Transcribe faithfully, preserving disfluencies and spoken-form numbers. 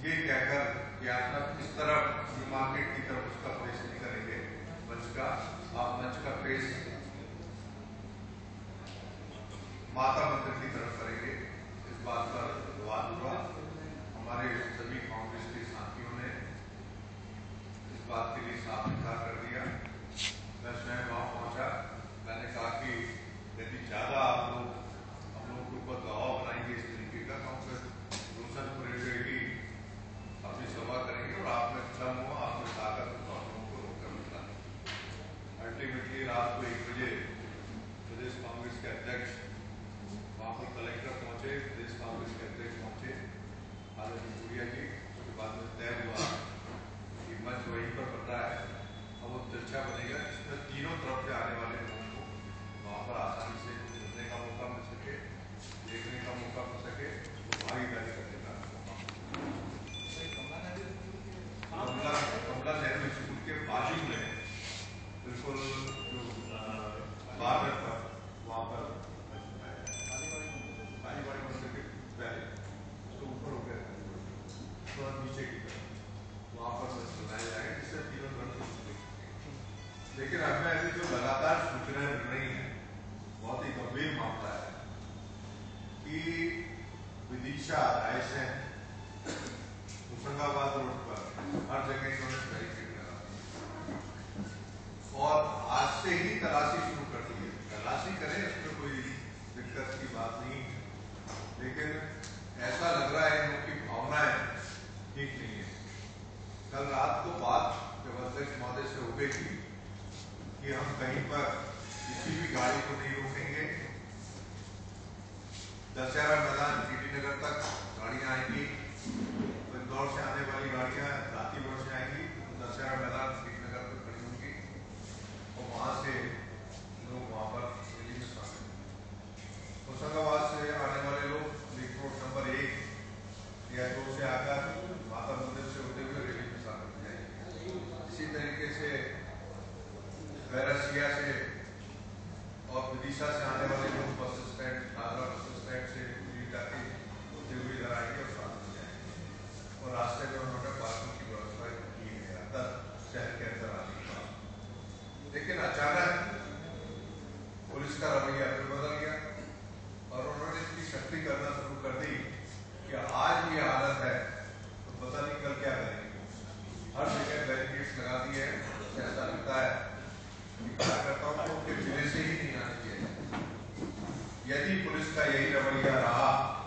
ये कहकर कि आप इस तरफ मार्केट की तरफ उसका फेस नहीं करेंगे मंच का, आप मंच का फेस माता मंदिर की तरफ करेंगे। इस बात पर विवाद हुआ। हमारे सभी कांग्रेस के साथियों ने इस बात के लिए साफ इनकार कर दिया। मैं स्वयं वहां पहुंचा। मैंने कहा कि यदि ज्यादा आप लोग हम लोगों के ऊपर दबाव बनाएंगे इस तरीके का, तो हम फिर रोशन ही अपनी सभा करेंगे और आप में दम हो, आप में ताकत हो, तो हम लोगों को रोककर निकालेंगे। अल्टीमेटली रात को एक बजे प्रदेश कांग्रेस के अध्यक्ष वहाँ पर कलेक्टर पहुंचे, प्रदेश कांग्रेस के अध्यक्ष पहुंचे आदरणीय गुड़िया जी। उसके बाद में तय हुआ कि मंच वहीं पर बन रहा है। अब वो तिरछा बनेगा जिसमें तीनों तरफ से आने वाले लोगों को वहाँ पर आसानी से घूमने का मौका मिल सके, देखने का मौका मिल सके, वो भागीदारी करने का मौका कमला कमला नेहरू स्कूल के बाजू में बिल्कुल जो बारह पर वहाँ पर कालीबाड़ी मंदिर के पहले उसको ऊपर हो गया थोड़ा नीचे की तरफ वहाँ पर बनाया जाएगा, जिससे तीनों तरफ। लेकिन हमें अभी जो लगातार सूचनाएं मिल रही हैं, बहुत ही गंभीर मामला है कि विदिशा रायसेन होशंगाबाद रोड पर हर जगह इन्होंने बैरिकेड लगा और आज से ही तलाशी शुरू कर दी है। तलाशी करें, उसमें कोई दिक्कत की बात नहीं है, लेकिन ऐसा लग रहा है इन की भावनाएं ठीक नहीं है। कल रात को बात जब अध्यक्ष महोदय से हो गई थी कि हम कहीं पर किसी भी गाड़ी को नहीं रोकेंगे, दशहरा मैदान टीटी नगर तक गाड़ियां आएंगी, इंदौर से आने वाली गाड़ियां राती रोड से आएंगी, दशहरा मैदान टीटी नगर पर खड़ी होंगी और वहां से लोग वहां पर रैली में शामिल होंगे। होशंगाबाद से आने वाले लोग लिंक रोड नंबर एक या दो से आकर माता मंदिर से होते हुए रैली में शामिल हो जाएंगे। इसी तरीके से बैरसिया से और विदिशा से आने वाले लोग bus stand NADRA bus stand से जाके होते हुए इधर आएंगे और शामिल हो जाएंगे। और रास्ते में उन्होंने पार्किंग की व्यवस्था की है अंदर शहर के अंदर आने के बाद। लेकिन अचानक पुलिस का रवैया फिर बदल गया और उन्होंने इसकी सख्ती करना शुरू कर दी कि आज ये हालत है तो पता नहीं कल क्या करेंगे। हर जगह बैरिकेड्स लगा दिए हैं। ऐसा लगता है कार्यकर्ताओं को जिले से ही नहीं आने दिया। यदि पुलिस का यही रवैया रहा